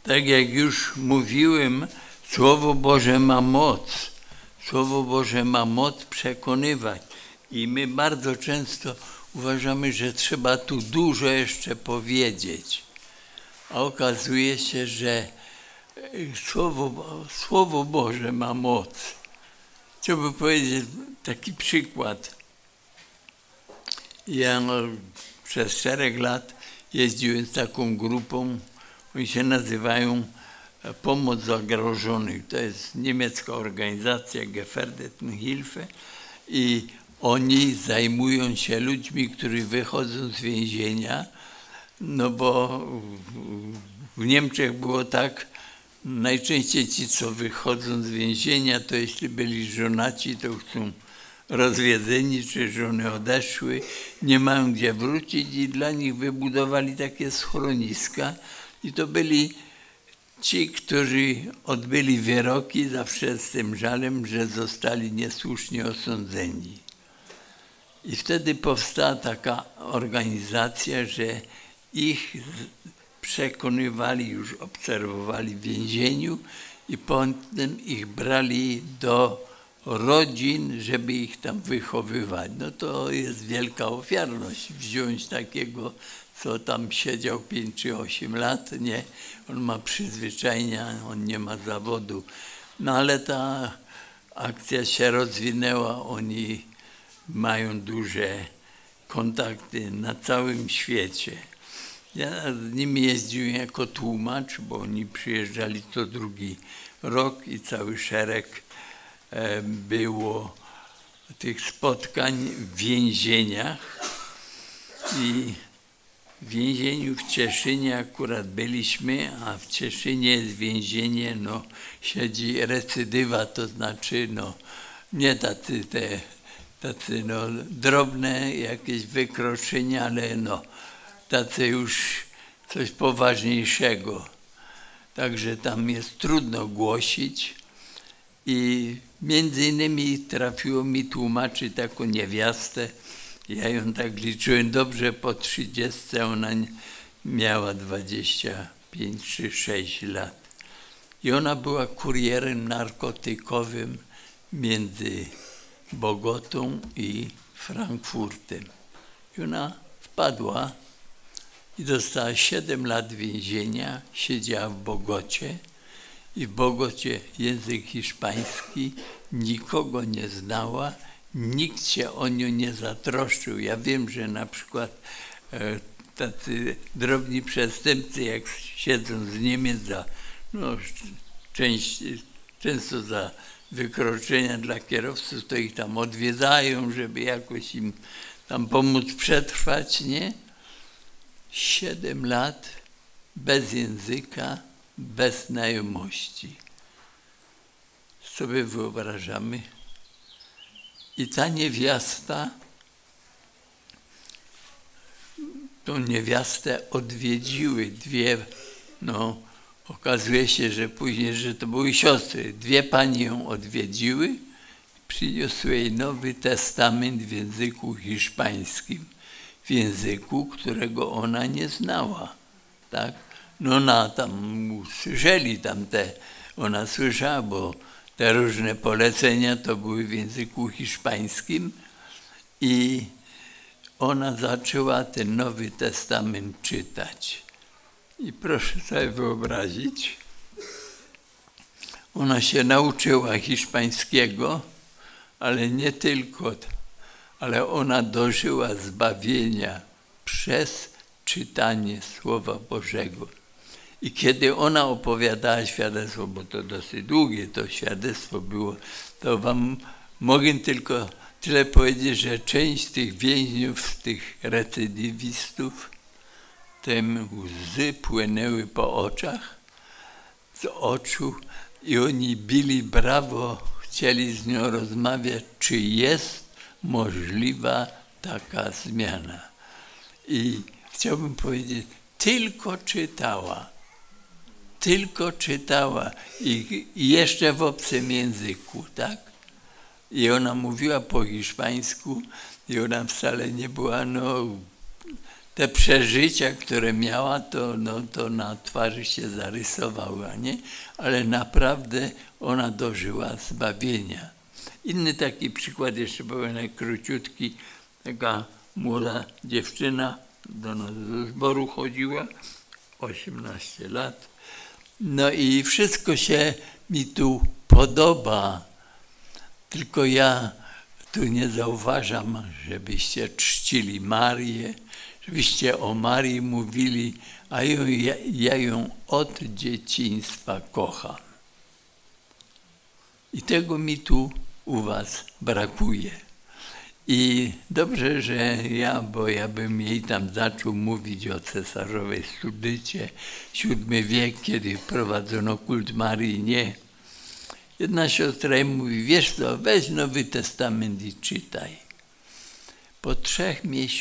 Tak jak już mówiłem, Słowo Boże ma moc. Słowo Boże ma moc przekonywać. I my bardzo często uważamy, że trzeba tu dużo jeszcze powiedzieć. A okazuje się, że Słowo Boże ma moc. Chciałbym powiedzieć taki przykład. Ja przez szereg lat jeździłem z taką grupą, oni się nazywają Pomoc Zagrożonych. To jest niemiecka organizacja Gefährdeten-Hilfe i oni zajmują się ludźmi, którzy wychodzą z więzienia, no bo w Niemczech było tak, najczęściej ci, co wychodzą z więzienia, to jeśli byli żonaci, to chcą rozwiedzeni, czy żony odeszły, nie mają gdzie wrócić i dla nich wybudowali takie schroniska i to byli ci, którzy odbyli wyroki zawsze z tym żalem, że zostali niesłusznie osądzeni. I wtedy powstała taka organizacja, że ich przekonywali, już obserwowali w więzieniu i potem ich brali do rodzin, żeby ich tam wychowywać. No to jest wielka ofiarność wziąć takiego, co tam siedział 5 czy 8 lat, nie? On ma przyzwyczajenia, on nie ma zawodu. No ale ta akcja się rozwinęła, oni mają duże kontakty na całym świecie. Ja z nimi jeździłem jako tłumacz, bo oni przyjeżdżali co drugi rok i cały szereg było tych spotkań w więzieniach. I w więzieniu w Cieszynie akurat byliśmy, a w Cieszynie jest więzienie, no siedzi recydywa, to znaczy no nie tacy no drobne jakieś wykroczenia, ale no tacy już coś poważniejszego. Także tam jest trudno głosić i między innymi trafiło mi tłumaczyć taką niewiastę. Ja ją tak liczyłem dobrze, po 30 ona miała 25 czy 6 lat. I ona była kurierem narkotykowym między Bogotą i Frankfurtem. I ona wpadła i dostała 7 lat więzienia, siedziała w Bogocie i w Bogocie język hiszpański, nikogo nie znała, nikt się o nią nie zatroszczył. Ja wiem, że na przykład tacy drobni przestępcy, jak siedzą z Niemiec za, no, często za wykroczenia dla kierowców, to ich tam odwiedzają, żeby jakoś im tam pomóc przetrwać, nie? 7 lat bez języka, bez znajomości. Sobie wyobrażamy. I ta niewiasta, tą niewiastę odwiedziły dwie, no okazuje się, że później, że to były siostry. 2 panie ją odwiedziły, przyniosły jej Nowy Testament w języku hiszpańskim, w języku, którego ona nie znała, tak? No ona tam słyszeli ona słyszała, bo te różne polecenia to były w języku hiszpańskim i ona zaczęła ten Nowy Testament czytać. I proszę sobie wyobrazić, ona się nauczyła hiszpańskiego, ale nie tylko, ale ona dożyła zbawienia przez czytanie Słowa Bożego. I kiedy ona opowiadała świadectwo, bo to dosyć długie to świadectwo było, to wam mogę tylko tyle powiedzieć, że część tych więźniów, tych recydywistów, tym łzy płynęły po oczach, z oczu i oni bili brawo, chcieli z nią rozmawiać, czy jest możliwa taka zmiana. I chciałbym powiedzieć, tylko czytała i jeszcze w obcym języku, tak? I ona mówiła po hiszpańsku i ona wcale nie była, no, te przeżycia, które miała, to na twarzy się zarysowała, nie? Ale naprawdę ona dożyła zbawienia. Inny taki przykład, jeszcze powiem króciutki, taka młoda dziewczyna do nas do zboru chodziła, 18 lat. No i wszystko się mi tu podoba, tylko ja tu nie zauważam, żebyście czcili Marię, żebyście o Marii mówili, a ja ją od dzieciństwa kocham. I tego mi tu u was brakuje. I dobrze, że bo ja bym jej tam zaczął mówić o cesarzowej Studycie, VII wiek, kiedy wprowadzono kult Marii, nie. Jedna siostra jej mówi, wiesz co, weź Nowy Testament i czytaj. Po 3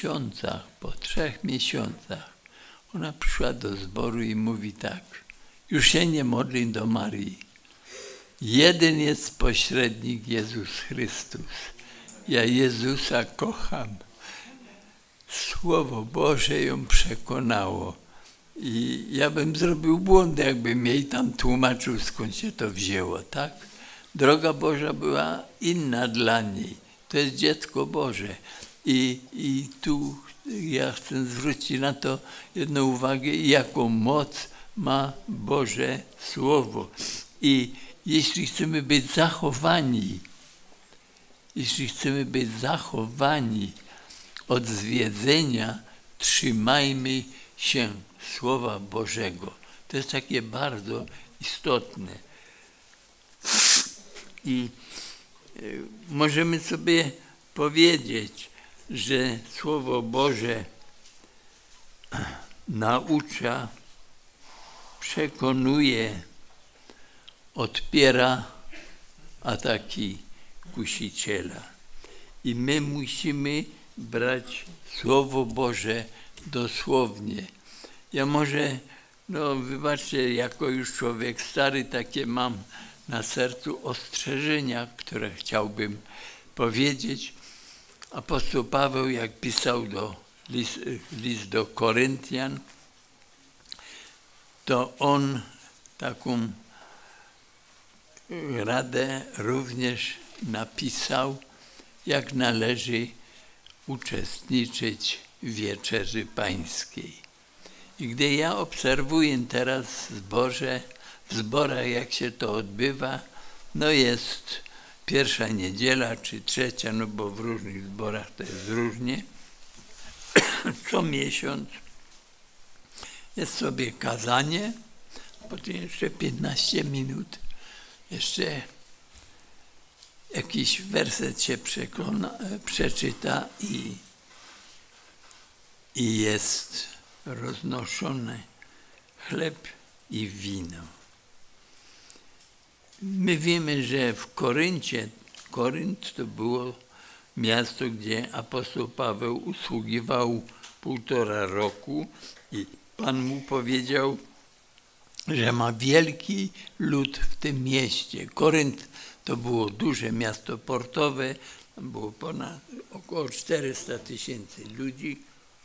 miesiącach ona przyszła do zboru i mówi tak, już się nie modlę do Marii. Jeden jest pośrednik, Jezus Chrystus. Ja Jezusa kocham. Słowo Boże ją przekonało. I ja bym zrobił błąd, jakbym jej tam tłumaczył, skąd się to wzięło, tak? Droga Boża była inna dla niej. To jest dziecko Boże. I tu ja chcę zwrócić na to jedną uwagę, jaką moc ma Boże Słowo. I jeśli chcemy być zachowani od zwiedzenia, trzymajmy się Słowa Bożego. To jest takie bardzo istotne. I możemy sobie powiedzieć, że Słowo Boże naucza, przekonuje, odpiera ataki kusiciela. I my musimy brać Słowo Boże dosłownie. Ja może, wybaczcie, jako już człowiek stary, takie mam na sercu ostrzeżenia, które chciałbym powiedzieć. Apostoł Paweł, jak pisał list do Koryntian, to on taką radę również napisał, jak należy uczestniczyć w Wieczerzy Pańskiej. I gdy ja obserwuję teraz w zborach, jak się to odbywa, jest 1. niedziela czy 3, bo w różnych zborach to jest różnie. Co miesiąc jest sobie kazanie, potem jeszcze 15 minut, jeszcze jakiś werset się przeczyta i jest roznoszony chleb i wino. My wiemy, że w Korynt to było miasto, gdzie apostoł Paweł usługiwał 1,5 roku i Pan mu powiedział, że ma wielki lud w tym mieście. Korynt to było duże miasto portowe, tam było około 400 000 ludzi.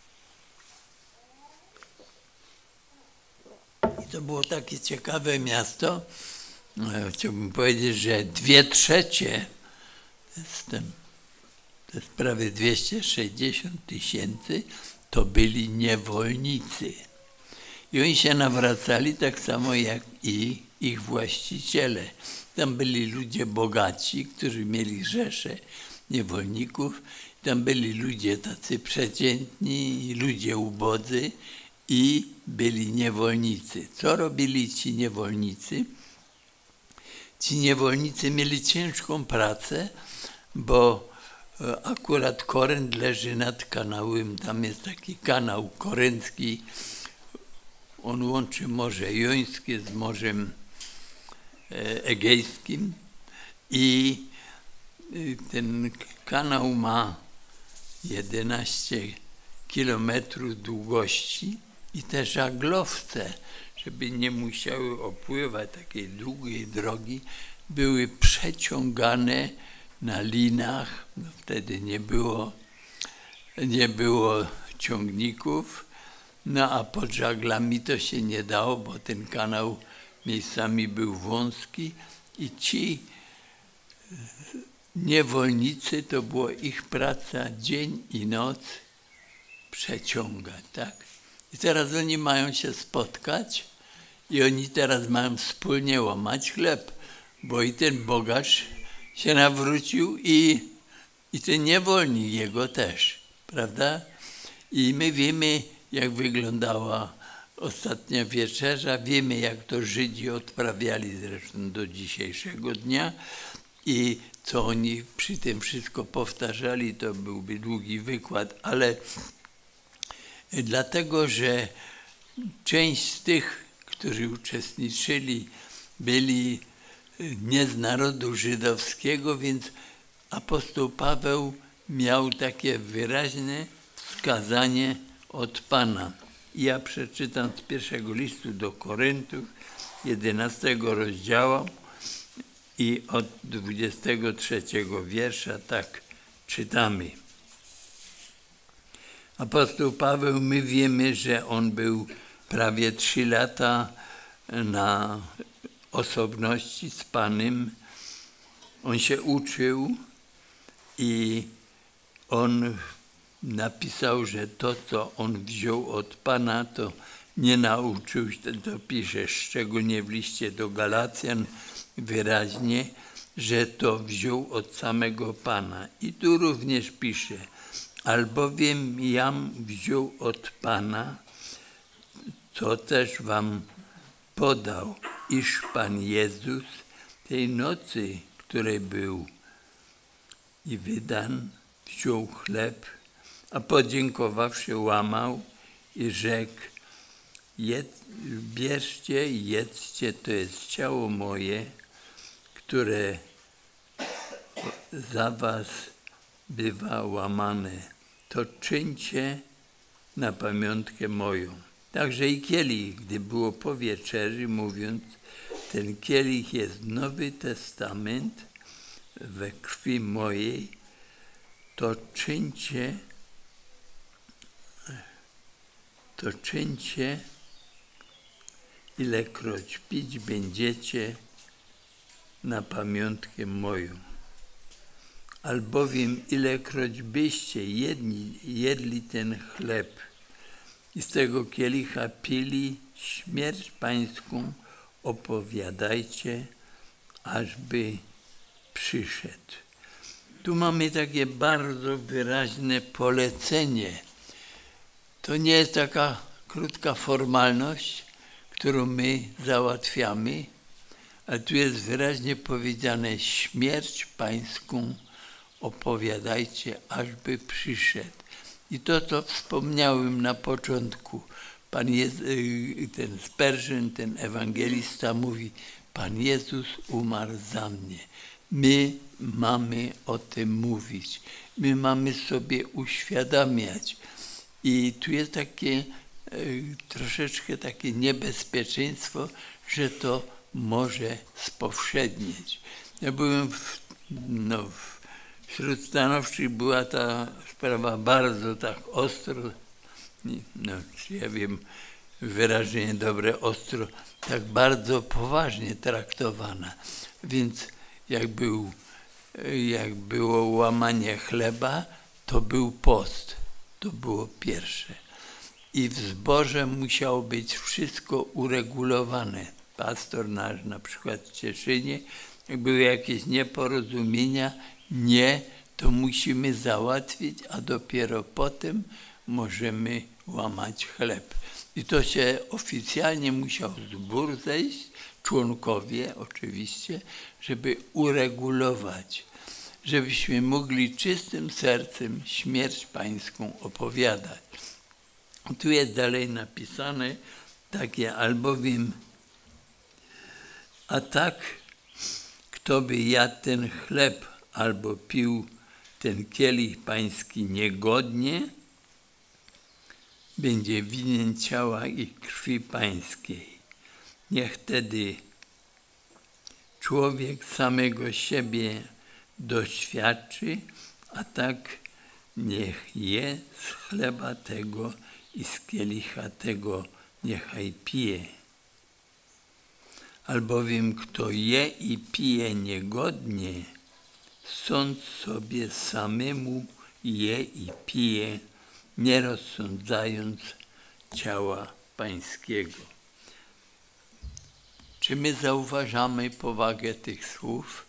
I to było takie ciekawe miasto. Chciałbym powiedzieć, że 2/3, to jest prawie 260 000, to byli niewolnicy. I oni się nawracali tak samo jak i ich właściciele. Tam byli ludzie bogaci, którzy mieli rzesze niewolników. Tam byli ludzie tacy przeciętni, ludzie ubodzy i byli niewolnicy. Co robili ci niewolnicy? Ci niewolnicy mieli ciężką pracę, bo akurat Korynt leży nad kanałem, tam jest taki kanał koryncki, on łączy Morze Jońskie z Morzem Egejskim i ten kanał ma 11 kilometrów długości i te żaglowce, żeby nie musiały opływać takiej długiej drogi, były przeciągane na linach. Wtedy nie było ciągników No a pod żaglami to się nie dało, bo ten kanał miejscami był wąski i ci niewolnicy, to była ich praca dzień i noc przeciągać, tak? I teraz oni mają się spotkać i oni teraz mają wspólnie łamać chleb, bo i ten bogacz się nawrócił i ten niewolnik jego też, prawda? I my wiemy, jak wyglądała ostatnia wieczerza, wiemy, jak to Żydzi odprawiali zresztą do dzisiejszego dnia i co oni przy tym wszystko powtarzali, to byłby długi wykład, ale dlatego, że część z tych, którzy uczestniczyli, byli nie z narodu żydowskiego, więc apostoł Paweł miał takie wyraźne wskazanie od Pana. Ja przeczytam z pierwszego listu do Koryntów, 11 rozdziału i od 23 wiersza tak czytamy. Apostoł Paweł, my wiemy, że on był prawie 3 lata na osobności z Panem. On się uczył i on napisał, że to, co on wziął od Pana, to nie nauczył się, to pisze szczególnie w liście do Galacjan wyraźnie, że to wziął od samego Pana. I tu również pisze, albowiem jam wziął od Pana, co też wam podał, iż Pan Jezus tej nocy, której był i wydan, wziął chleb, a podziękowawszy łamał i rzekł, bierzcie i jedzcie, to jest ciało moje, które za was bywa łamane. To czyńcie na pamiątkę moją. Także i kielich, gdy było po wieczerzy, mówiąc, ten kielich jest Nowy Testament we krwi mojej, to czyńcie, ilekroć pić będziecie na pamiątkę moją. Albowiem ilekroć byście jedli ten chleb i z tego kielicha pili, śmierć pańską opowiadajcie, ażby przyszedł. Tu mamy takie bardzo wyraźne polecenie. To nie jest taka krótka formalność, którą my załatwiamy, ale tu jest wyraźnie powiedziane, śmierć pańską opowiadajcie, ażby przyszedł. I to, co wspomniałem na początku, ten Spurgeon, ten ewangelista mówi, Pan Jezus umarł za mnie. My mamy o tym mówić. My mamy sobie uświadamiać. I tu jest takie troszeczkę takie niebezpieczeństwo, że to może spowszednieć. Ja byłem wśród stanowczych była ta sprawa bardzo tak ostro, czy ja wiem wyrażenie dobre, ostro, tak bardzo poważnie traktowana. Więc jak było łamanie chleba, to był post. To było pierwsze. I w zborze musiało być wszystko uregulowane. Pastor nasz, na przykład w Cieszynie, jak były jakieś nieporozumienia, to musimy załatwić, a dopiero potem możemy łamać chleb. I to się oficjalnie musiał zbór zejść, członkowie oczywiście, żeby uregulować, żebyśmy mogli czystym sercem śmierć pańską opowiadać. Tu jest dalej napisane takie, albowiem, a tak, kto by jadł ten chleb albo pił ten kielich pański niegodnie, będzie winien ciała i krwi pańskiej. Niech tedy człowiek samego siebie doświadczy, a tak niech je z chleba tego i z kielicha tego niechaj pije. Albowiem kto je i pije niegodnie, sąd sobie samemu je i pije, nie rozsądzając ciała Pańskiego. Czy my zauważamy powagę tych słów?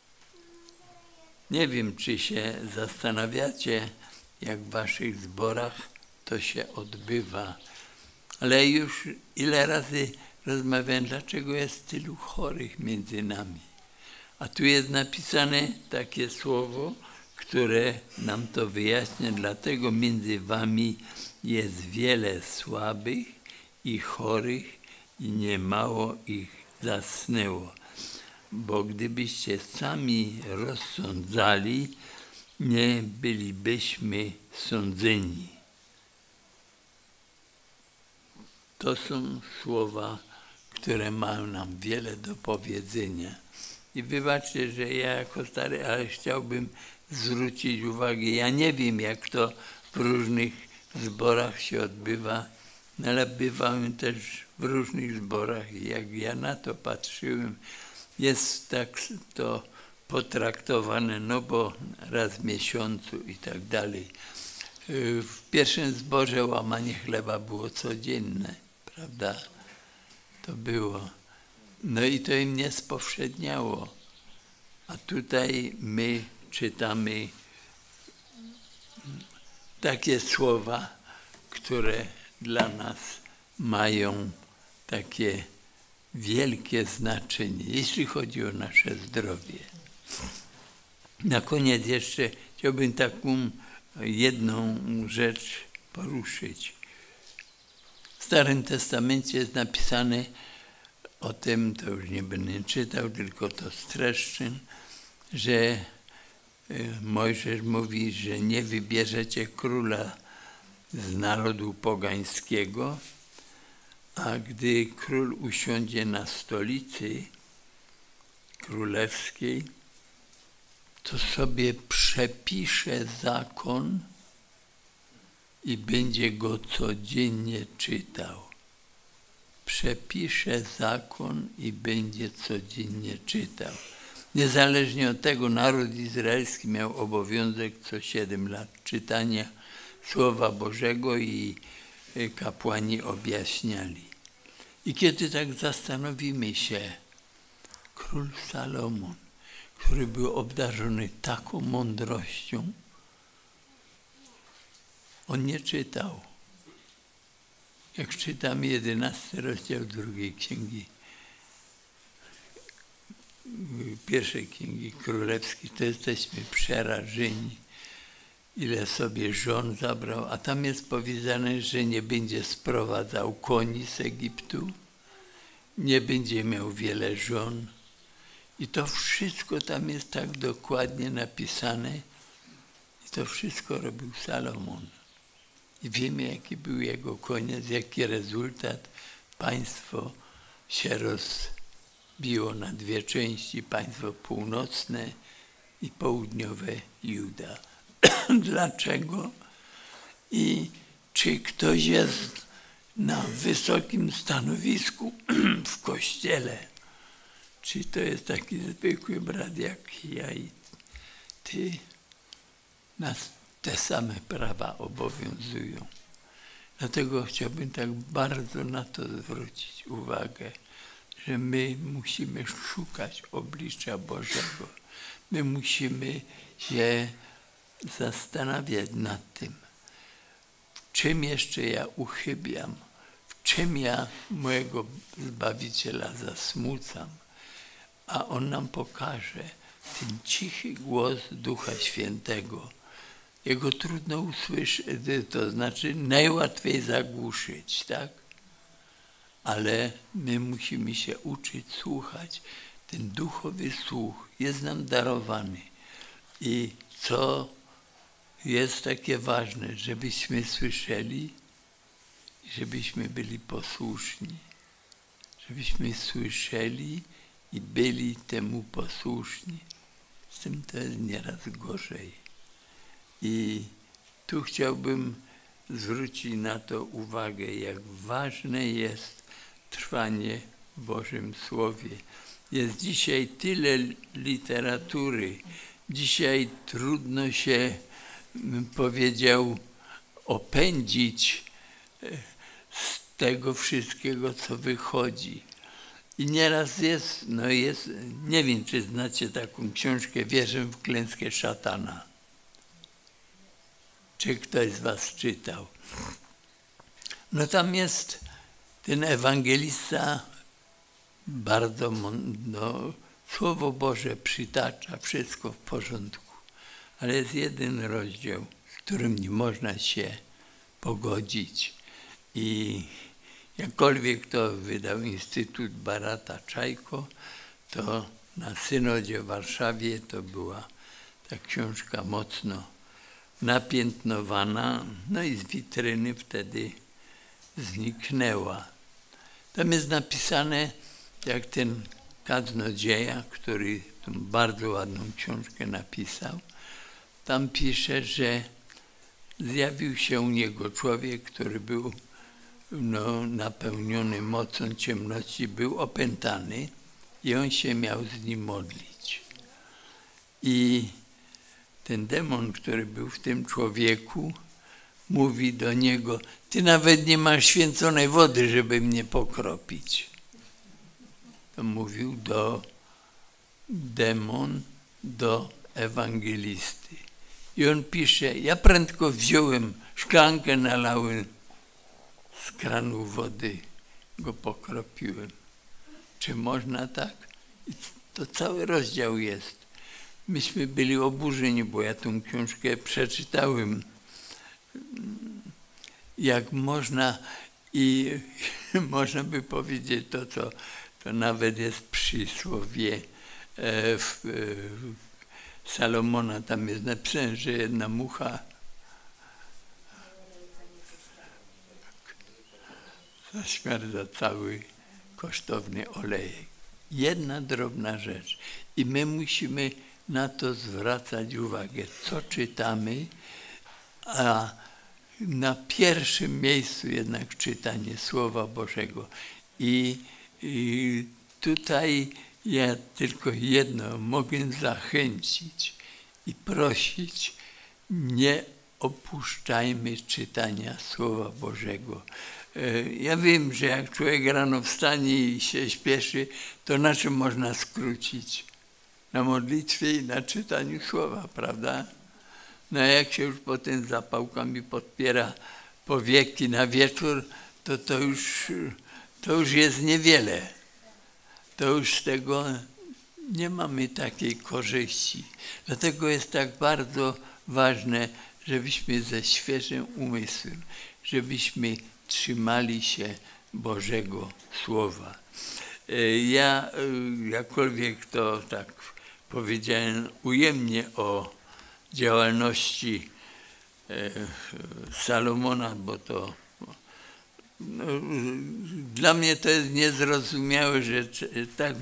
Nie wiem, czy się zastanawiacie, jak w waszych zborach to się odbywa, ale już ile razy rozmawiałem, dlaczego jest tylu chorych między nami. A tu jest napisane takie słowo, które nam to wyjaśnia, dlatego między wami jest wiele słabych i chorych i niemało ich zasnęło. Bo gdybyście sami rozsądzali, nie bylibyśmy sądzeni. To są słowa, które mają nam wiele do powiedzenia. I wybaczcie, że ja jako stary, ale chciałbym zwrócić uwagę. Ja nie wiem, jak to w różnych zborach się odbywa, ale bywałem też w różnych zborach i jak ja na to patrzyłem, jest tak to potraktowane, no bo raz w miesiącu i tak dalej. W pierwszym zborze łamanie chleba było codzienne, prawda? To było. No i to im nie spowszedniało. A tutaj my czytamy takie słowa, które dla nas mają takie wielkie znaczenie, jeśli chodzi o nasze zdrowie. Na koniec jeszcze chciałbym taką jedną rzecz poruszyć. W Starym Testamencie jest napisane o tym, to już nie będę czytał, tylko to streszczę, że Mojżesz mówi, że nie wybierzecie króla z narodu pogańskiego, a gdy król usiądzie na stolicy królewskiej, to sobie przepisze zakon i będzie go codziennie czytał. Przepisze zakon i będzie codziennie czytał. Niezależnie od tego naród izraelski miał obowiązek co 7 lat czytania Słowa Bożego i kapłani objaśniali. I kiedy tak zastanowimy się, król Salomon, który był obdarzony taką mądrością, on nie czytał. Jak czytam 11 rozdział drugiej księgi, pierwszej księgi królewskiej, to jesteśmy przerażeni, ile sobie żon zabrał, a tam jest powiedziane, że nie będzie sprowadzał koni z Egiptu, nie będzie miał wiele żon. I to wszystko tam jest tak dokładnie napisane i to wszystko robił Salomon. I wiemy, jaki był jego koniec, jaki rezultat. Państwo się rozbiło na dwie części, państwo północne i południowe Juda. Dlaczego? I czy ktoś jest na wysokim stanowisku w kościele? Czy to jest taki zwykły brat jak ja i ty? Nas te same prawa obowiązują. Dlatego chciałbym tak bardzo na to zwrócić uwagę, że my musimy szukać oblicza Bożego. My musimy się zastanawiać nad tym, w czym jeszcze ja uchybiam, w czym ja mojego Zbawiciela zasmucam, a On nam pokaże ten cichy głos Ducha Świętego. Jego trudno usłyszeć, to znaczy najłatwiej zagłuszyć, tak? Ale my musimy się uczyć słuchać. Ten duchowy słuch jest nam darowany. I co jest takie ważne, żebyśmy słyszeli i żebyśmy byli posłuszni. Żebyśmy słyszeli i byli temu posłuszni. Z tym to jest nieraz gorzej. I tu chciałbym zwróci na to uwagę, jak ważne jest trwanie w Bożym Słowie. Jest dzisiaj tyle literatury. Dzisiaj trudno się, bym powiedział, opędzić z tego wszystkiego, co wychodzi. I nieraz jest, nie wiem, czy znacie taką książkę Wierzę w klęskę szatana. Czy ktoś z was czytał? No tam jest ten ewangelista bardzo, Słowo Boże przytacza, wszystko w porządku. Ale jest jeden rozdział, z którym nie można się pogodzić. I jakkolwiek to wydał Instytut Barata Czajko, to na synodzie w Warszawie to była ta książka mocno napiętnowana, no i z witryny wtedy zniknęła. Tam jest napisane, jak ten kaznodzieja, który tą bardzo ładną książkę napisał, tam pisze, że zjawił się u niego człowiek, który był napełniony mocą ciemności, był opętany i on się miał z nim modlić. I ten demon, który był w tym człowieku, mówi do niego: ty nawet nie masz święconej wody, żeby mnie pokropić. To mówił demon do ewangelisty. I on pisze: ja prędko wziąłem szklankę, nalałem z kranu wody, go pokropiłem. Czy można tak? I to cały rozdział jest. Myśmy byli oburzeni, bo ja tą książkę przeczytałem. Jak można, i można by powiedzieć to nawet jest przysłowie Salomona, tam jest napisane, że jedna mucha zaśmierdza cały kosztowny olejek. Jedna drobna rzecz. I my musimy na to zwracać uwagę, co czytamy, a na pierwszym miejscu jednak czytanie Słowa Bożego. I tutaj ja tylko jedno mogę zachęcić i prosić: nie opuszczajmy czytania Słowa Bożego. Ja wiem, że jak człowiek rano wstanie i się śpieszy, to na czym można skrócić? Na modlitwie i na czytaniu Słowa, prawda? No a jak się już potem zapałkami podpiera powieki na wieczór, to już jest niewiele. To już z tego nie mamy takiej korzyści. Dlatego jest tak bardzo ważne, żebyśmy ze świeżym umysłem, żebyśmy trzymali się Bożego Słowa. Ja, jakkolwiek to tak powiedziałem ujemnie o działalności Salomona, bo to dla mnie to jest niezrozumiałe, że tak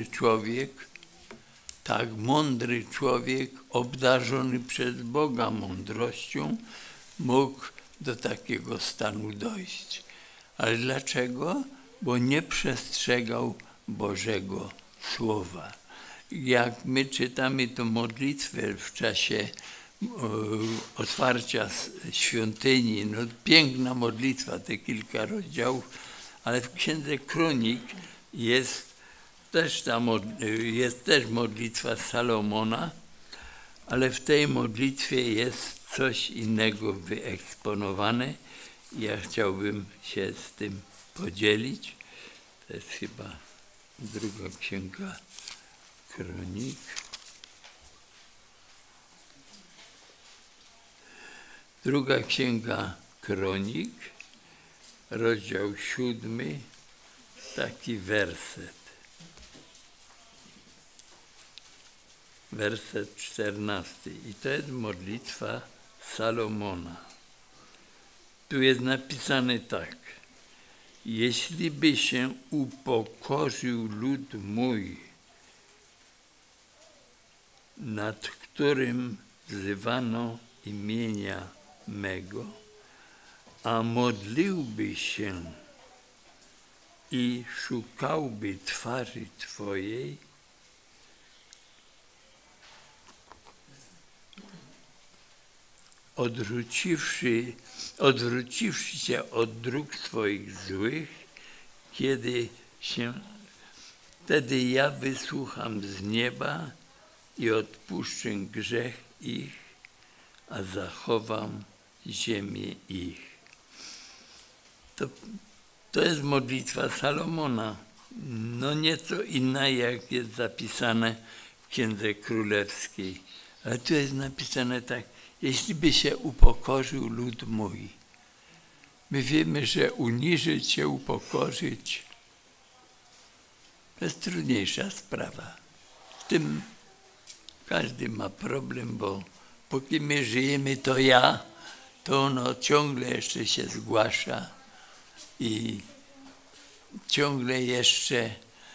mądry człowiek obdarzony przez Boga mądrością mógł do takiego stanu dojść. Ale dlaczego? Bo nie przestrzegał Bożego Słowa. Jak my czytamy tę modlitwę w czasie otwarcia świątyni, no piękna modlitwa, te kilka rozdziałów, ale w Księdze Kronik jest też modlitwa Salomona, ale w tej modlitwie jest coś innego wyeksponowane. Ja chciałbym się z tym podzielić. To jest chyba druga Księga Kronik. Druga Księga Kronik, rozdział 7, taki werset. Werset 14. I to jest modlitwa Salomona. Tu jest napisane tak: jeśli by się upokorzył lud mój, nad którym wzywano imienia mego, a modliłby się i szukałby twarzy Twojej, odwróciwszy się od dróg swoich złych, wtedy ja wysłucham z nieba i odpuszczę grzech ich, a zachowam ziemię ich. To jest modlitwa Salomona. No nieco inna, jak jest zapisane w Księdze Królewskiej. Ale tu jest napisane tak: jeśli by się upokorzył lud mój. My wiemy, że uniżyć się, upokorzyć to jest trudniejsza sprawa. Z tym każdy ma problem, bo póki my żyjemy, to to ono ciągle jeszcze się zgłasza i ciągle jeszcze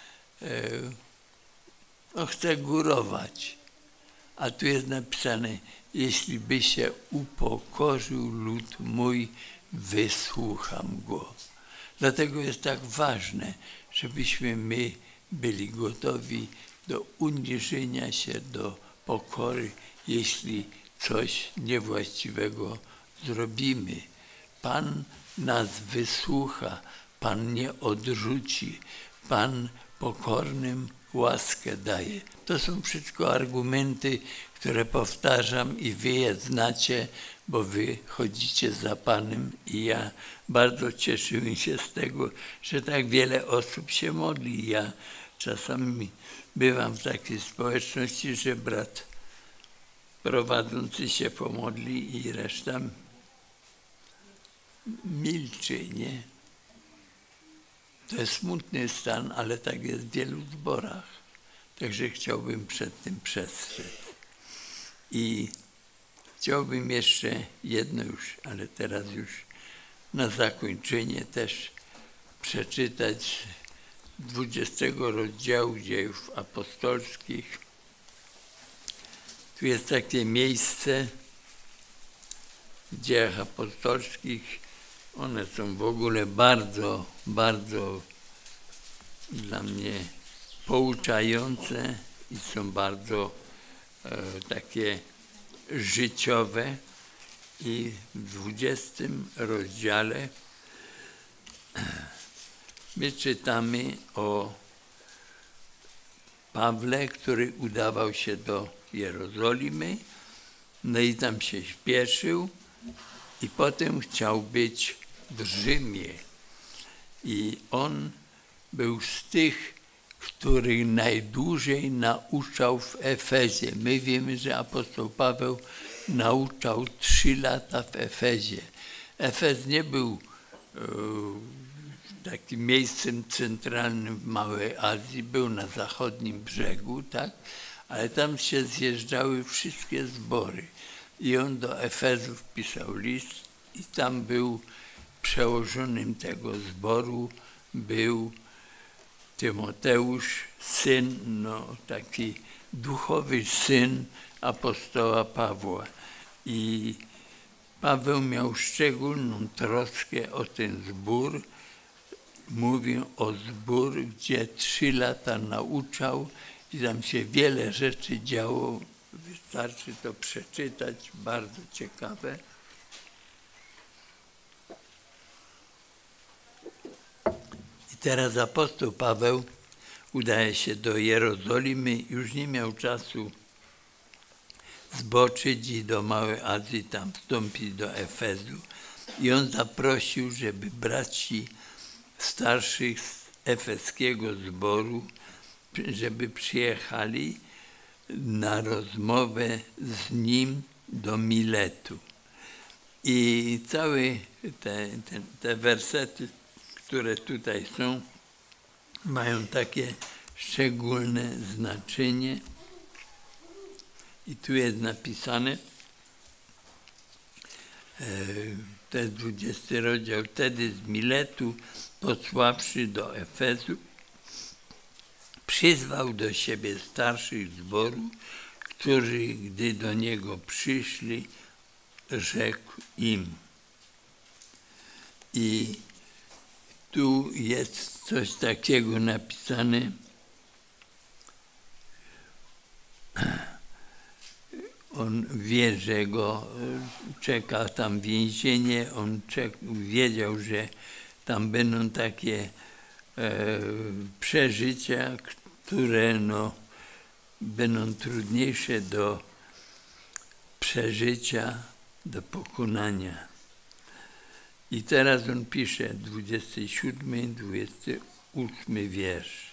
chce górować. A tu jest napisane: jeśli by się upokorzył lud mój, wysłucham go. Dlatego jest tak ważne, żebyśmy my byli gotowi do uniżenia się, do pokory, jeśli coś niewłaściwego zrobimy. Pan nas wysłucha, Pan nie odrzuci, Pan pokornym łaskę daje. To są wszystko argumenty, które powtarzam i wy je znacie, bo wy chodzicie za Panem i ja bardzo cieszyłem się z tego, że tak wiele osób się modli. Ja czasami bywam w takiej społeczności, że brat prowadzący się pomodli i reszta milczy, nie? To jest smutny stan, ale tak jest w wielu zborach. Także chciałbym przed tym przestrzec. I chciałbym jeszcze jedno już, ale teraz już na zakończenie też przeczytać 20 rozdziału Dziejów Apostolskich. Tu jest takie miejsce w Dziejach Apostolskich. One są w ogóle bardzo, bardzo dla mnie pouczające i są bardzo takie życiowe. I w 20 rozdziale my czytamy o Pawle, który udawał się do Jerozolimy, no i tam się śpieszył i potem chciał być w Rzymie. I on był z tych, których najdłużej nauczał w Efezie. My wiemy, że apostoł Paweł nauczał 3 lata w Efezie. Efez nie był takim miejscem centralnym w Małej Azji, był na zachodnim brzegu, tak? Ale tam się zjeżdżały wszystkie zbory. I on do Efezów pisał list i tam był przełożonym tego zboru, był Tymoteusz, syn, no taki duchowy syn apostoła Pawła. I Paweł miał szczególną troskę o ten zbór. Mówię o zbór, gdzie 3 lata nauczał i tam się wiele rzeczy działo. Wystarczy to przeczytać, bardzo ciekawe. I teraz apostoł Paweł udaje się do Jerozolimy, już nie miał czasu zboczyć i do Małej Azji tam wstąpić do Efezu. I on zaprosił, żeby braci starszych z efeskiego zboru, żeby przyjechali na rozmowę z nim do Miletu. I całe te wersety, które tutaj są, mają takie szczególne znaczenie. I tu jest napisane, to jest 20 rozdział, wtedy z Miletu, posławszy do Efezu, przyzwał do siebie starszych zboru, którzy, gdy do niego przyszli, rzekł im: I tu jest coś takiego napisane. On wie, że go czeka tam więzienie, on wiedział, że tam będą takie przeżycia, które będą trudniejsze do przeżycia, do pokonania. I teraz on pisze 27, 28 wiersz.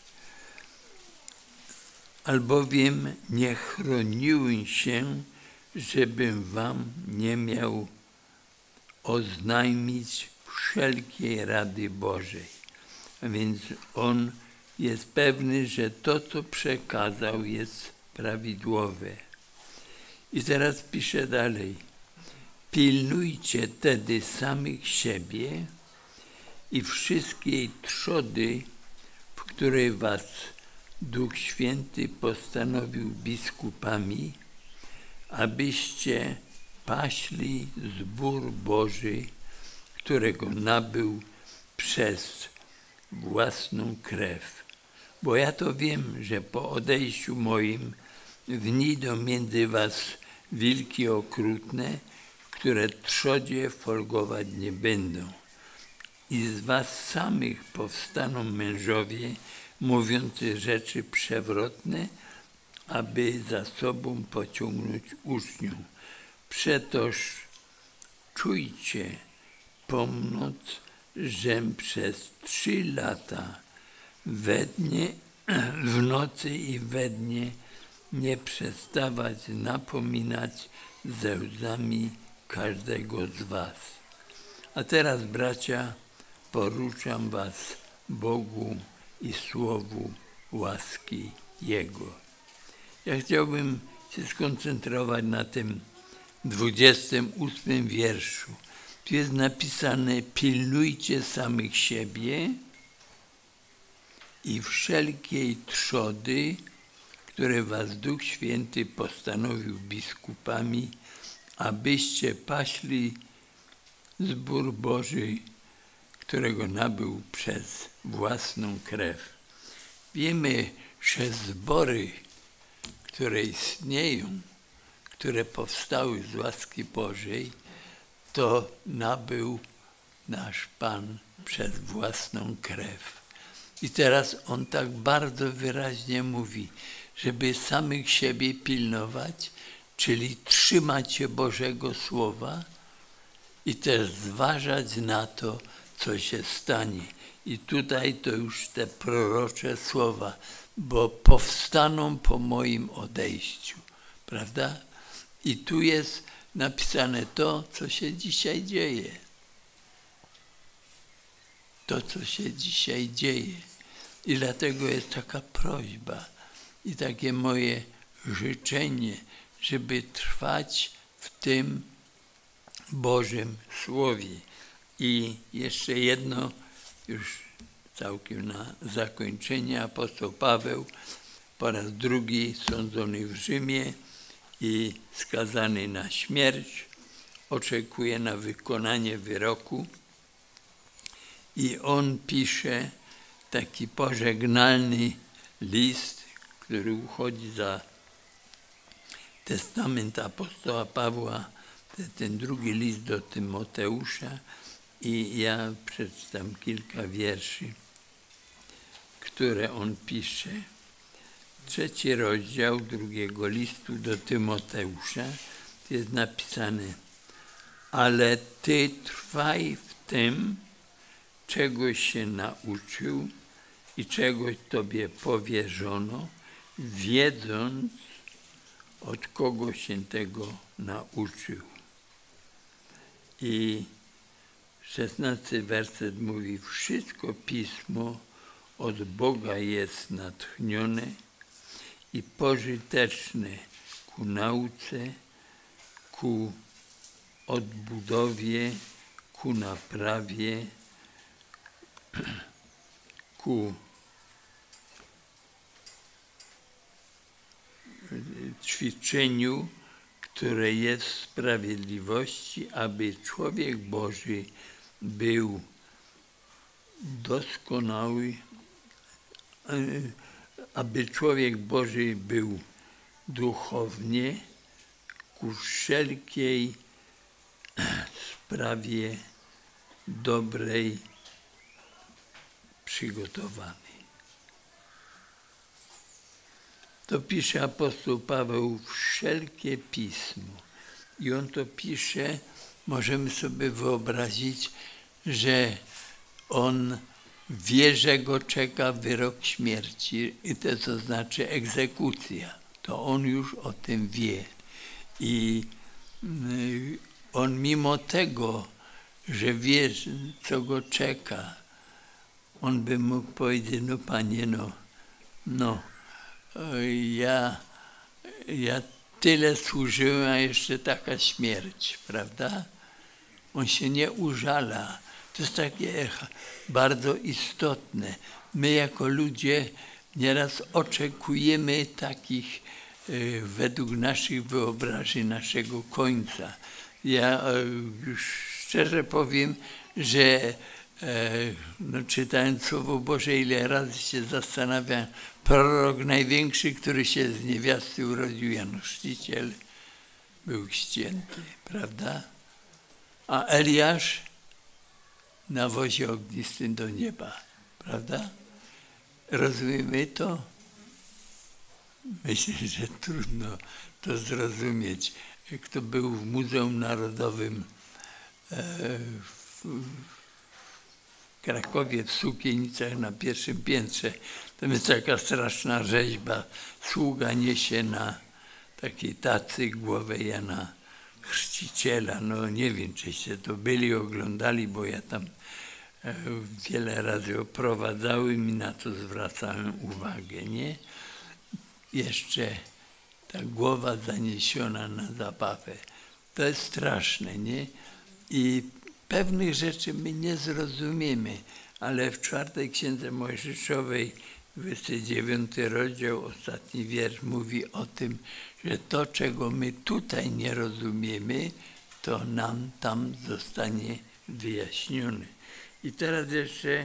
Albowiem nie chroniłem się, żebym wam nie miał oznajmić wszelkiej rady Bożej. A więc on jest pewny, że to, co przekazał, jest prawidłowe. I teraz pisze dalej. Pilnujcie tedy samych siebie i wszystkiej trzody, w której was Duch Święty postanowił biskupami, abyście paśli zbór Boży, którego nabył przez własną krew. Bo ja to wiem, że po odejściu moim wnidą między was wilki okrutne, które trzodzie folgować nie będą. I z was samych powstaną mężowie, mówiący rzeczy przewrotne, aby za sobą pociągnąć uczniów. Przetoż czujcie pomnoc, żem przez 3 lata w nocy i we dnie nie przestawać napominać ze łzami każdego z was. A teraz, bracia, poruczam was Bogu i słowu łaski Jego. Ja chciałbym się skoncentrować na tym 28 wierszu. Tu jest napisane: pilnujcie samych siebie i wszelkiej trzody, które was Duch Święty postanowił biskupami, abyście paśli zbór Boży, którego nabył przez własną krew. Wiemy, że zbory, które istnieją, które powstały z łaski Bożej, to nabył nasz Pan przez własną krew. I teraz on tak bardzo wyraźnie mówi, żeby samych siebie pilnować, czyli trzymać się Bożego Słowa i też zważać na to, co się stanie. I tutaj to już te prorocze słowa, bo powstaną po moim odejściu, prawda? I tu jest napisane to, co się dzisiaj dzieje. To, co się dzisiaj dzieje. I dlatego jest taka prośba i takie moje życzenie, żeby trwać w tym Bożym Słowie. I jeszcze jedno, już całkiem na zakończenie, apostoł Paweł po raz drugi sądzony w Rzymie i skazany na śmierć, oczekuje na wykonanie wyroku i on pisze taki pożegnalny list, który uchodzi za testament apostoła Pawła, ten drugi list do Tymoteusza, i ja przeczytam kilka wierszy, które on pisze. 3 rozdział 2 listu do Tymoteusza jest napisane: ale ty trwaj w tym, czegoś się nauczył i czegoś tobie powierzono, wiedząc, od kogo się tego nauczył. I 16 werset mówi: wszystko Pismo od Boga jest natchnione i pożyteczne ku nauce, ku odbudowie, ku naprawie, ku ćwiczeniu, które jest w sprawiedliwości, aby człowiek Boży był doskonały, aby człowiek Boży był duchownie ku wszelkiej sprawie dobrej przygotowany. To pisze apostoł Paweł wszelkie pismo. I on to pisze, możemy sobie wyobrazić, że on wie, że go czeka wyrok śmierci, i to znaczy egzekucja. To on już o tym wie. I on mimo tego, że wie, co go czeka, on by mógł powiedzieć, no Panie, ja tyle służyłem, a jeszcze taka śmierć, prawda? On się nie użala. To jest takie bardzo istotne. My jako ludzie nieraz oczekujemy takich według naszych wyobrażeń, naszego końca. Ja już szczerze powiem, że czytając Słowo Boże, ile razy się zastanawiam, prorok największy, który się z niewiasty urodził, Jan Chrzciciel, był ścięty, prawda? A Eliasz na wozie ognistym do nieba, prawda? Rozumiemy to? Myślę, że trudno to zrozumieć. Kto był w Muzeum Narodowym w Krakowie, w Sukienicach na pierwszym piętrze, tam jest taka straszna rzeźba. Sługa niesie na takiej tacy głowę Jana Chrzciciela. No nie wiem, czyście to byli, oglądali, bo ja tam wiele razy oprowadzałem i na to zwracałem uwagę, nie? Jeszcze ta głowa zaniesiona na zabawę. To jest straszne, nie? I pewnych rzeczy my nie zrozumiemy, ale w 4 Księdze Mojżeszowej, 29 rozdział, ostatni wiersz mówi o tym, że to, czego my tutaj nie rozumiemy, to nam tam zostanie wyjaśnione. I teraz jeszcze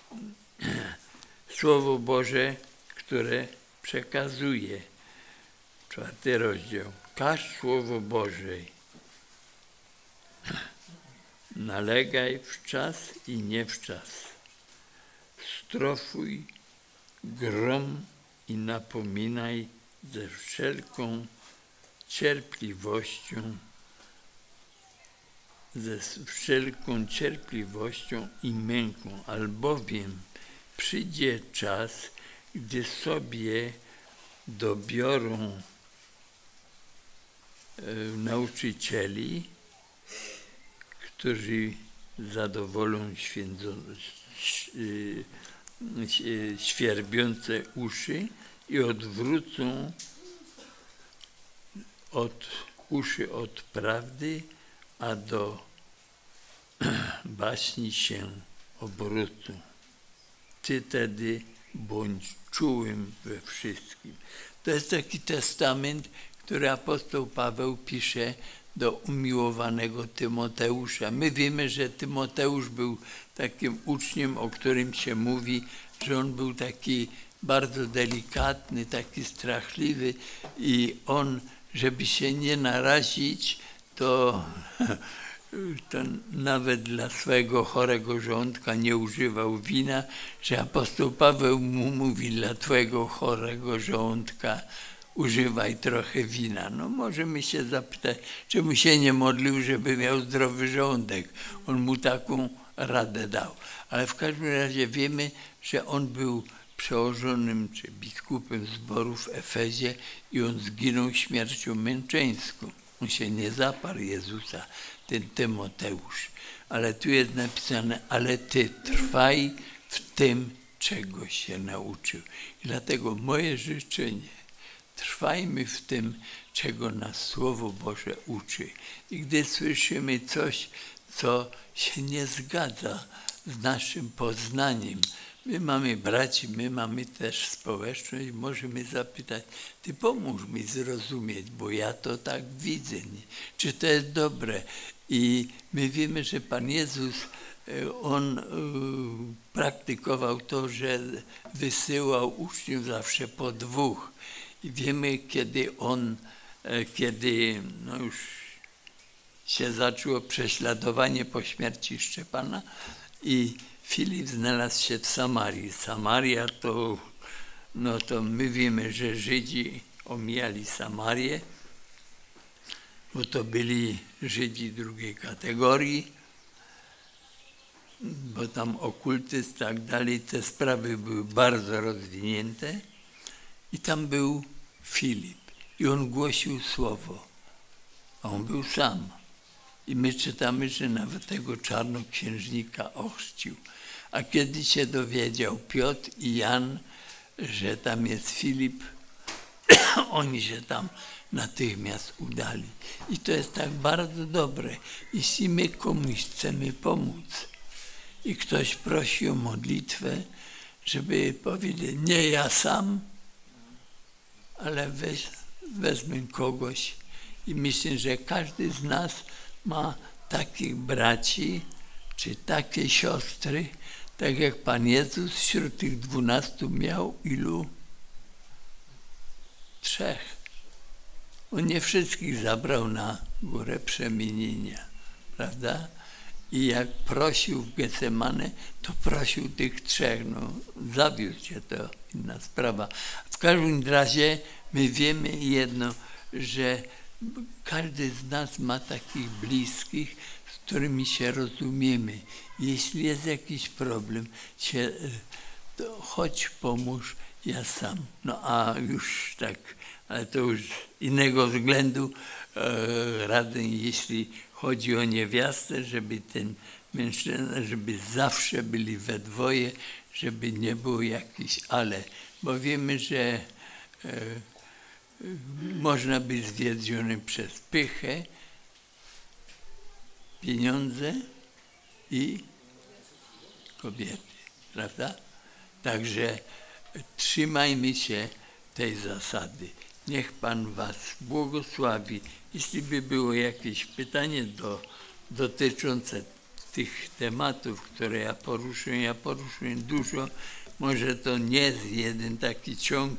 Słowo Boże, które przekazuje. 4 rozdział. Każ Słowo Boże. Nalegaj w czas i nie w czas. Strofuj, grom i napominaj ze wszelką cierpliwością i męką, albowiem przyjdzie czas, gdy sobie dobiorą nauczycieli, którzy zadowolą świerbiące uszy i odwrócą uszy od prawdy, a do baśni się obrócą. Ty tedy bądź czułym we wszystkim. To jest taki testament, który apostoł Paweł pisze do umiłowanego Tymoteusza. My wiemy, że Tymoteusz był takim uczniem, o którym się mówi, że on był taki bardzo delikatny, taki strachliwy i on, żeby się nie narazić, to nawet dla swojego chorego żołądka nie używał wina, że apostoł Paweł mu mówi, dla twojego chorego żołądka używaj trochę wina. No możemy się zapytać, czemu się nie modlił, żeby miał zdrowy żołądek. On mu taką radę dał. Ale w każdym razie wiemy, że on był przełożonym czy biskupem zboru w Efezie i on zginął śmiercią męczeńską. On się nie zaparł Jezusa, ten Tymoteusz. Ale tu jest napisane, ale ty trwaj w tym, czego się nauczył. I dlatego moje życzenie, trwajmy w tym, czego nas Słowo Boże uczy. I gdy słyszymy coś, co się nie zgadza z naszym poznaniem, my mamy braci, my mamy też społeczność, możemy zapytać, ty pomóż mi zrozumieć, bo ja to tak widzę, nie? Czy to jest dobre? I my wiemy, że Pan Jezus on praktykował to, że wysyłał uczniów zawsze po dwóch. I wiemy, kiedy no już się zaczęło prześladowanie po śmierci Szczepana i Filip znalazł się w Samarii. Samaria to, no to my wiemy, że Żydzi omijali Samarię, bo to byli Żydzi drugiej kategorii, bo tam okultyzm i tak dalej, te sprawy były bardzo rozwinięte. I tam był Filip i on głosił słowo, a on był sam. I my czytamy, że nawet tego czarnoksiężnika ochrzcił. A kiedy się dowiedział Piotr i Jan, że tam jest Filip, oni się tam natychmiast udali. I to jest tak bardzo dobre. Jeśli my komuś chcemy pomóc i ktoś prosi o modlitwę, żeby powiedzieć, nie ja sam, ale wezmę kogoś. I myślę, że każdy z nas ma takich braci, czy takie siostry, tak jak Pan Jezus wśród tych 12 miał ilu? 3. On nie wszystkich zabrał na górę przemienienia, prawda? I jak prosił w Getsemane, to prosił tych 3. No, zawiódł się, to inna sprawa. W każdym razie my wiemy jedno, że każdy z nas ma takich bliskich, z którymi się rozumiemy. Jeśli jest jakiś problem, to chodź pomóż, ja sam. No a już tak, ale to już innego względu radzę, jeśli chodzi o niewiastę, żeby ten mężczyzna, żeby zawsze byli we dwoje, żeby nie było jakichś ale. Bo wiemy, że można być zwiedziony przez pychę, pieniądze i kobiety, prawda? Także trzymajmy się tej zasady. Niech Pan was błogosławi. Jeśli by było jakieś pytanie dotyczące tych tematów, które ja poruszyłem dużo, może to nie jest jeden taki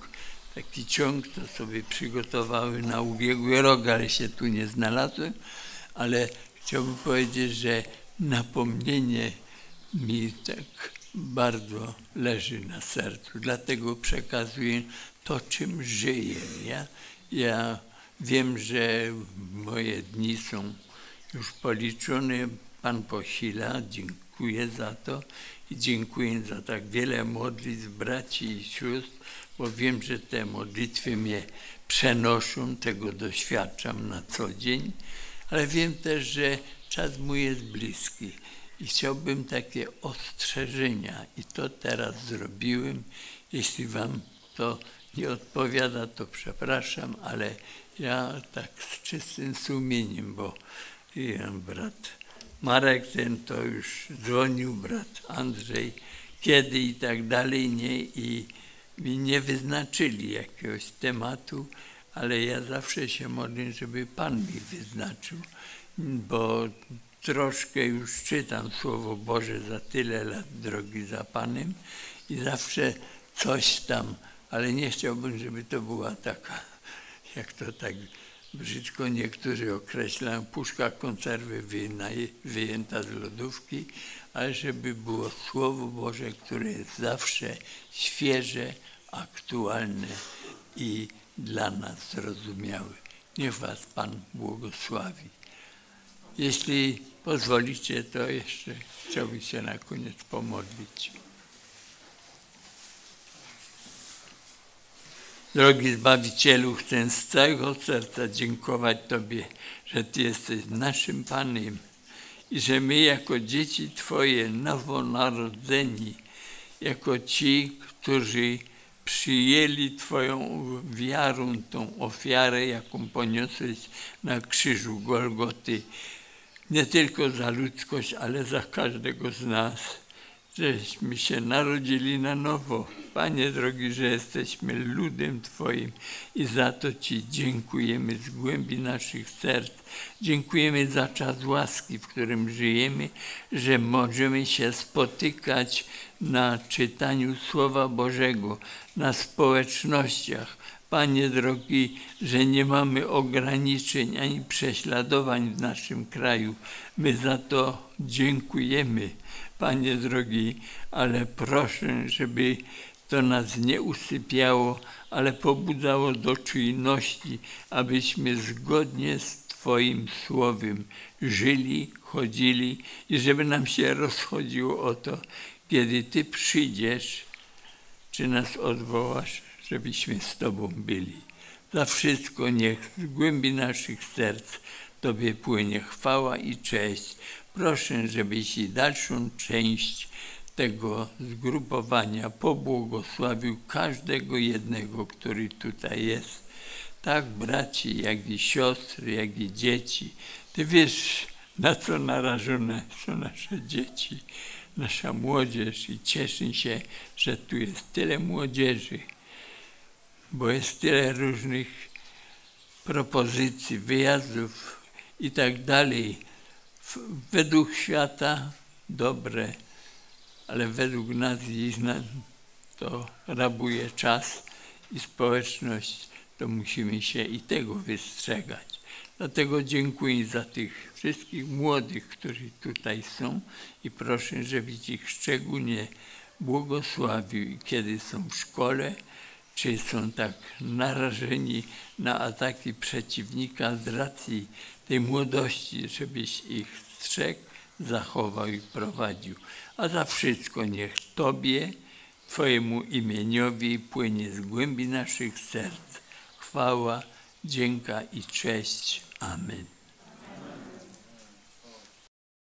ciąg to sobie przygotowały na ubiegły rok, ale się tu nie znalazłem, ale chciałbym powiedzieć, że napomnienie mi tak bardzo leży na sercu, dlatego przekazuję to, czym żyję. Ja wiem, że moje dni są już policzone, Pan posila, dziękuję za to i dziękuję za tak wiele modlitw braci i sióstr, bo wiem, że te modlitwy mnie przenoszą, tego doświadczam na co dzień, ale wiem też, że czas mój jest bliski i chciałbym takie ostrzeżenia i to teraz zrobiłem. Jeśli wam to nie odpowiada, to przepraszam, ale ja tak z czystym sumieniem, bo brat Marek ten to już dzwonił, brat Andrzej, kiedy i tak dalej, nie, i mi nie wyznaczyli jakiegoś tematu, ale ja zawsze się modlę, żeby Pan mi wyznaczył, bo troszkę już czytam Słowo Boże za tyle lat drogi za Panem i zawsze coś tam, ale nie chciałbym, żeby to była taka, jak to tak brzydko niektórzy określają, puszka konserwy wyjęta z lodówki, ale żeby było Słowo Boże, które jest zawsze świeże, aktualne i dla nas zrozumiałe. Niech was Pan błogosławi. Jeśli pozwolicie, to jeszcze chciałbym się na koniec pomodlić. Drogi Zbawicielu, chcę z całego serca dziękować Tobie, że Ty jesteś naszym Panem i że my jako dzieci Twoje nowonarodzeni, jako ci, którzy przyjęli Twoją wiarą tą ofiarę, jaką poniosłeś na krzyżu Golgoty, nie tylko za ludzkość, ale za każdego z nas. żeśmy się narodzili na nowo. Panie drogi, że jesteśmy ludem Twoim i za to Ci dziękujemy z głębi naszych serc. Dziękujemy za czas łaski, w którym żyjemy, że możemy się spotykać na czytaniu Słowa Bożego, na społecznościach. Panie drogi, że nie mamy ograniczeń ani prześladowań w naszym kraju. My za to dziękujemy, Panie drogi, ale proszę, żeby to nas nie usypiało, ale pobudzało do czujności, abyśmy zgodnie z Twoim Słowem żyli, chodzili i żeby nam się rozchodziło o to, kiedy Ty przyjdziesz, czy nas odwołasz, żebyśmy z Tobą byli. Za wszystko niech z głębi naszych serc Tobie płynie chwała i cześć. Proszę, żebyś i dalszą część tego zgrupowania pobłogosławił każdego jednego, który tutaj jest. Tak braci, jak i siostry, jak i dzieci. Ty wiesz, na co narażone są nasze dzieci, nasza młodzież i cieszę się, że tu jest tyle młodzieży, bo jest tyle różnych propozycji, wyjazdów i tak dalej. Według świata dobre, ale według nas to rabuje czas i społeczność, to musimy się i tego wystrzegać. Dlatego dziękuję za tych wszystkich młodych, którzy tutaj są i proszę, żebyś ich szczególnie błogosławił, kiedy są w szkole, czy są tak narażeni na ataki przeciwnika z racji tej młodości, żebyś ich strzegł, zachował i prowadził. A za wszystko niech Tobie, Twojemu imieniowi płynie z głębi naszych serc chwała, dzięka i cześć. Amen.